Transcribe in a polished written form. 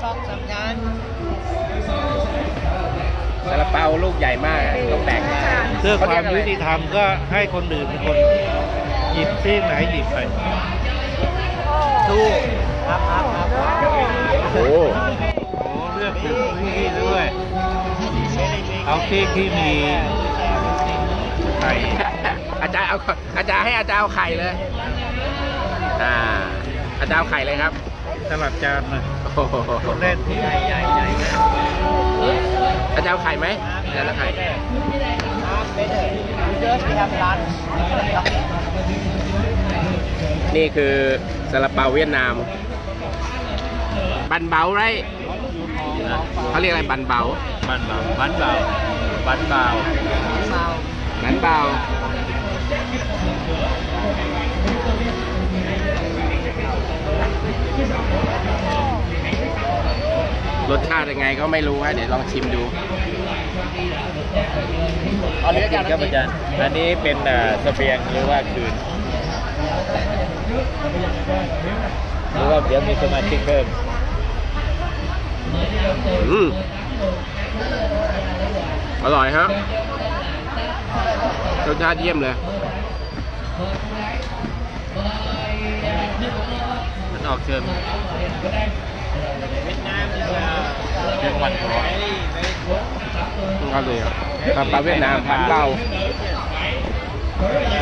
ซาลาเปาลูกใหญ่มากต้องแบ่งเพื่อความยุติธรรมก็ให้คนอื่นเป็นคนหยิบซีกไหนหยิบไปถูกโอ้โอ้เลือกถึงที่ด้วยเอาซีกที่มีไข่อาจารย์เอาให้อาจารย์เอาไข่เลยอาจารย์เอาไข่เลยครับสลับจานนะโอ้โหเล่นที่ใหญ่อาจารย์เอาไข่ไหมอาจารย์เอาไข่นี่คือซาลาเปาเวียดนามบันเบาไรเขาเรียกอะไรบันเบาบันเบารสชาติยังไงก็ไม่รู้ฮะเดี๋ยวลองชิมดูเอาเนื้อจานครับอาจารย์อันนี้เป็นเสบียงหรือว่าคืนหรือว่าเดี๋ยวมีสมาชิกเพิ่มอร่อยครับรสชาติเยี่ยมเลยมันออกเชิญเป็นวันร้อนก็เลยปลาเวียดนามผันเบา